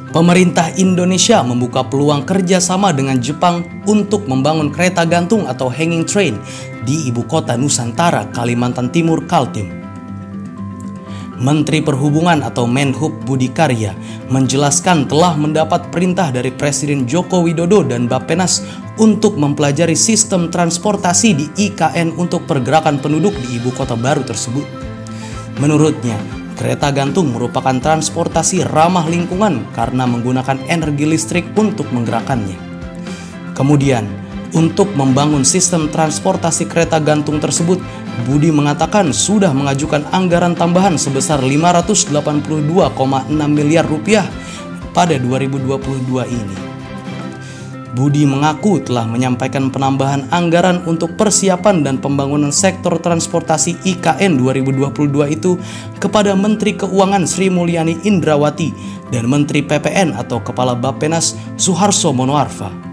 Pemerintah Indonesia membuka peluang kerjasama dengan Jepang untuk membangun kereta gantung atau hanging train di ibu kota Nusantara, Kalimantan Timur, Kaltim. Menteri Perhubungan atau Menhub Budi Karya menjelaskan telah mendapat perintah dari Presiden Joko Widodo dan Bappenas untuk mempelajari sistem transportasi di IKN untuk pergerakan penduduk di ibu kota baru tersebut. Menurutnya, kereta gantung merupakan transportasi ramah lingkungan karena menggunakan energi listrik untuk menggerakkannya. Kemudian, untuk membangun sistem transportasi kereta gantung tersebut, Budi mengatakan sudah mengajukan anggaran tambahan sebesar 582,6 miliar rupiah pada 2022 ini. Budi mengaku telah menyampaikan penambahan anggaran untuk persiapan dan pembangunan sektor transportasi IKN 2022 itu kepada Menteri Keuangan Sri Mulyani Indrawati dan Menteri PPN atau Kepala Bappenas Suharso Monoarfa.